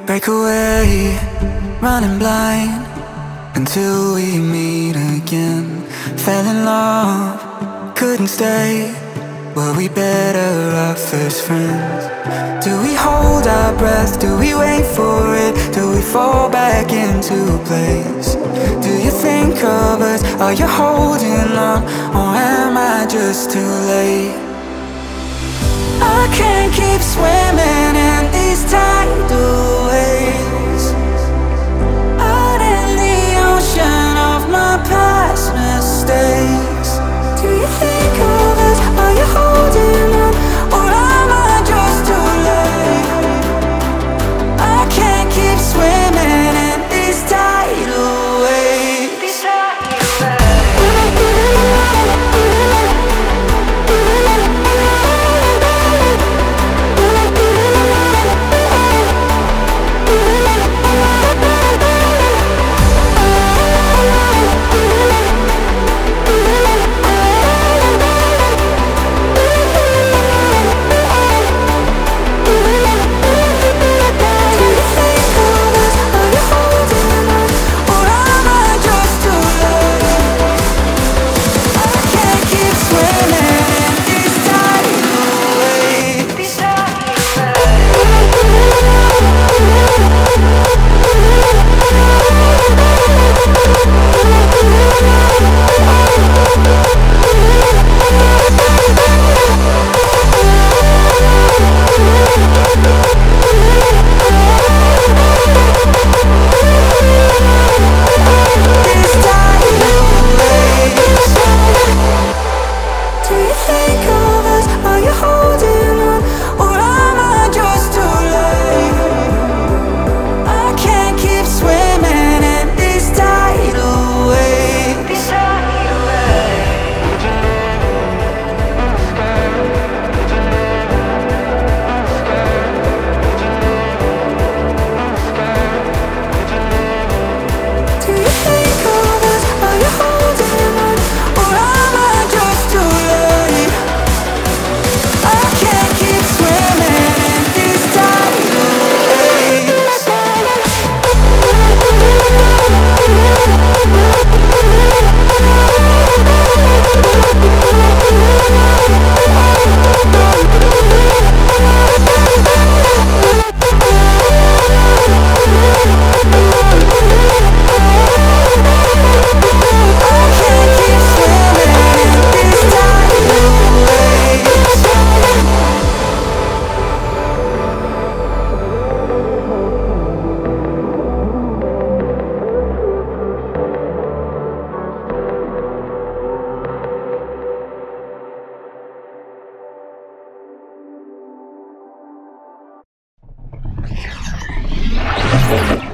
break away, running blind until we meet again. Fell in love, couldn't stay. Were we better off as friends? Do we hold our breath? Do we wait for it? Do we fall back into place? Do you think of us? Are you holding on? Or am I just too late? I can't keep swimming in these tidal waves, out in the ocean of my past mistakes. Do you think of us? Are you holding on? Or am I just too late? I can't keep swimming in these tidal waves. Yeah.